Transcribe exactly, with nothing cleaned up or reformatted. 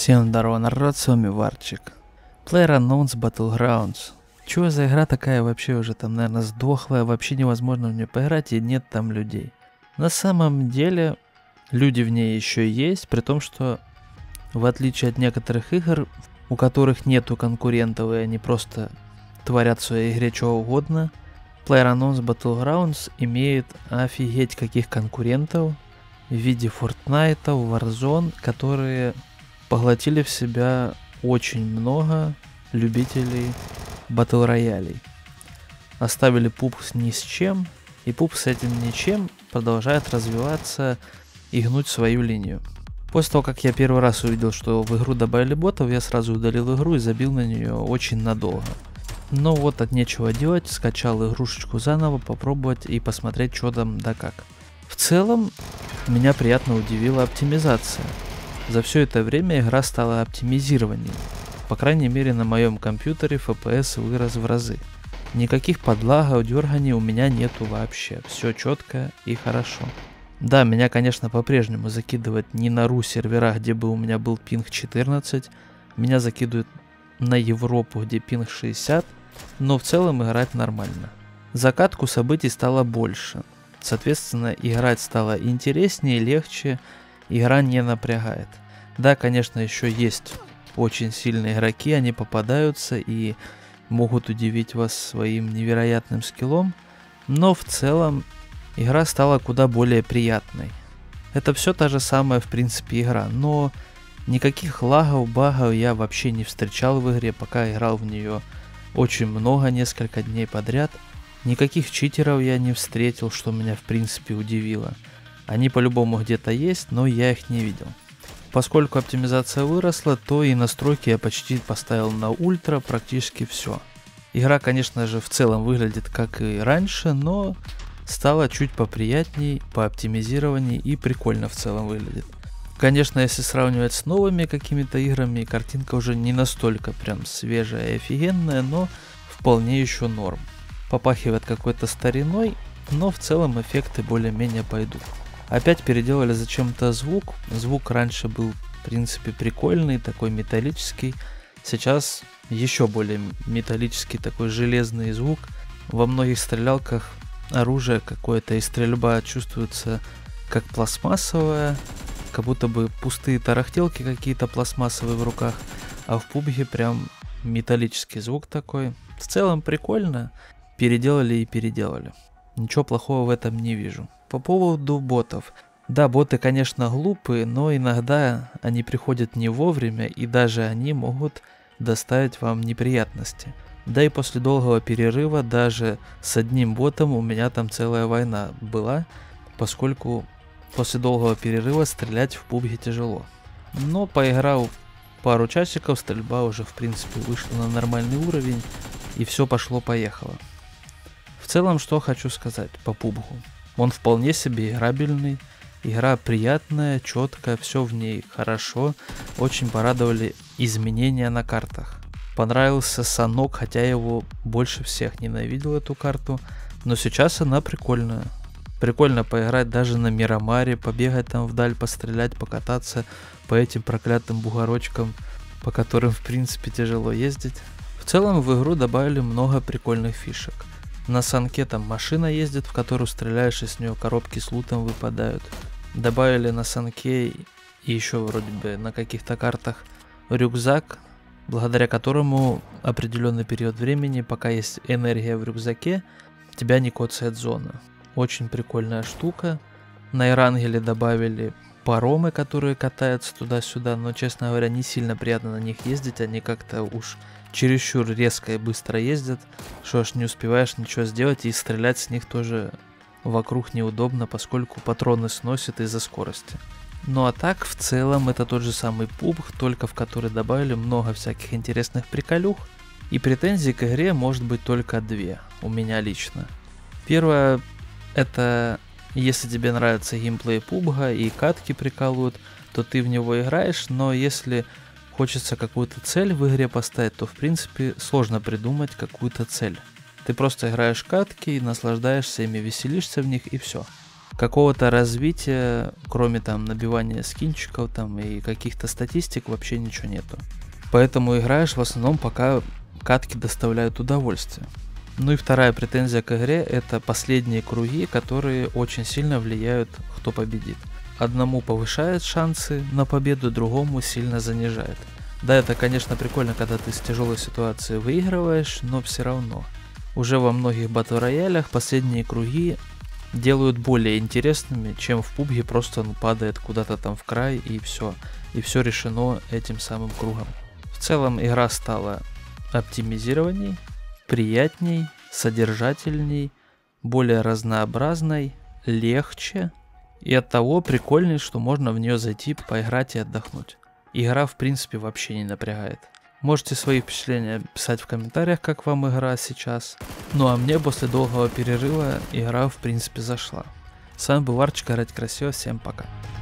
Всем здорово, народ, с вами Варчик. PlayerUnknown's Battlegrounds. Чё за игра такая вообще уже там, наверное, сдохлая, вообще невозможно в нее поиграть и нет там людей. На самом деле, люди в ней еще есть, при том, что в отличие от некоторых игр, у которых нету конкурентов и они просто творят в своей игре что угодно, PlayerUnknown's Battlegrounds имеет офигеть каких конкурентов в виде Fortnite, Warzone, которые поглотили в себя очень много любителей батл-роялей. Оставили пуб ни с чем, и пуб с этим ничем продолжает развиваться и гнуть свою линию. После того, как я первый раз увидел, что в игру добавили ботов, я сразу удалил игру и забил на нее очень надолго. Но вот от нечего делать, скачал игрушечку заново, попробовать и посмотреть, что там да как. В целом, меня приятно удивила оптимизация. За все это время игра стала оптимизированней. По крайней мере на моем компьютере эф пи эс вырос в разы. Никаких подлагов, дерганий у меня нету вообще. Все четко и хорошо. Да, меня, конечно, по-прежнему закидывает не на ру сервера, где бы у меня был пинг четырнадцать. Меня закидывают на Европу, где пинг шестьдесят. Но в целом играть нормально. Закатку событий стало больше. Соответственно, играть стало интереснее, легче. Игра не напрягает. Да, конечно, еще есть очень сильные игроки, они попадаются и могут удивить вас своим невероятным скиллом, но в целом игра стала куда более приятной. Это все та же самая, в принципе, игра, но никаких лагов, багов я вообще не встречал в игре, пока играл в нее очень много, несколько дней подряд. Никаких читеров я не встретил, что меня в принципе удивило. Они по-любому где-то есть, но я их не видел. Поскольку оптимизация выросла, то и настройки я почти поставил на ультра, практически все. Игра, конечно же, в целом выглядит как и раньше, но стала чуть поприятней, пооптимизированней и прикольно в целом выглядит. Конечно, если сравнивать с новыми какими-то играми, картинка уже не настолько прям свежая и офигенная, но вполне еще норм. Попахивает какой-то стариной, но в целом эффекты более-менее пойдут. Опять переделали зачем-то звук. Звук раньше был, в принципе, прикольный, такой металлический. Сейчас еще более металлический, такой железный звук. Во многих стрелялках оружие какое-то и стрельба чувствуется как пластмассовая, как будто бы пустые тарахтелки какие-то пластмассовые в руках. А в пубге прям металлический звук такой. В целом прикольно. Переделали и переделали. Ничего плохого в этом не вижу. По поводу ботов. Да, боты, конечно, глупые, но иногда они приходят не вовремя, и даже они могут доставить вам неприятности. Да и после долгого перерыва даже с одним ботом у меня там целая война была, поскольку после долгого перерыва стрелять в пубге тяжело. Но поиграв пару часиков, стрельба уже в принципе вышла на нормальный уровень, и все пошло-поехало. В целом, что хочу сказать по пубгу. Он вполне себе играбельный, игра приятная, четкая, все в ней хорошо. Очень порадовали изменения на картах. Понравился Санок, хотя я его больше всех ненавидел, эту карту. Но сейчас она прикольная. Прикольно поиграть даже на Мирамаре, побегать там вдаль, пострелять, покататься по этим проклятым бугорочкам, по которым в принципе тяжело ездить. В целом в игру добавили много прикольных фишек. На Санке там машина ездит, в которую стреляешь, и с нее коробки с лутом выпадают. Добавили на Санке и еще вроде бы на каких-то картах рюкзак, благодаря которому определенный период времени, пока есть энергия в рюкзаке, тебя не коцает зона. Очень прикольная штука. На Эрангеле добавили паромы, которые катаются туда-сюда, но, честно говоря, не сильно приятно на них ездить, они как-то уж чересчур резко и быстро ездят, что аж не успеваешь ничего сделать, и стрелять с них тоже вокруг неудобно, поскольку патроны сносят из-за скорости. Ну а так, в целом, это тот же самый пубг, только в который добавили много всяких интересных приколюх, и претензий к игре может быть только две, у меня лично. Первое, это если тебе нравится геймплей пубга и катки прикалывают, то ты в него играешь, но если хочется какую-то цель в игре поставить, то в принципе сложно придумать какую-то цель. Ты просто играешь катки, наслаждаешься ими, веселишься в них и все. какого-то развития, кроме там набивания скинчиков там и каких-то статистик, вообще ничего нету. Поэтому играешь в основном, пока катки доставляют удовольствие. Ну и вторая претензия к игре — это последние круги, которые очень сильно влияют, кто победит. Одному повышает шансы на победу, другому сильно занижает. Да, это, конечно, прикольно, когда ты с тяжелой ситуации выигрываешь, но все равно. Уже во многих батл-роялях последние круги делают более интересными, чем в пубге просто он падает куда-то там в край и все. И все решено этим самым кругом. В целом игра стала оптимизированней, приятней, содержательней, более разнообразной, легче. И оттого прикольней, что можно в нее зайти, поиграть и отдохнуть. Игра в принципе вообще не напрягает. Можете свои впечатления писать в комментариях, как вам игра сейчас. Ну а мне после долгого перерыва игра в принципе зашла. С вами был Варчик, играть красиво, всем пока.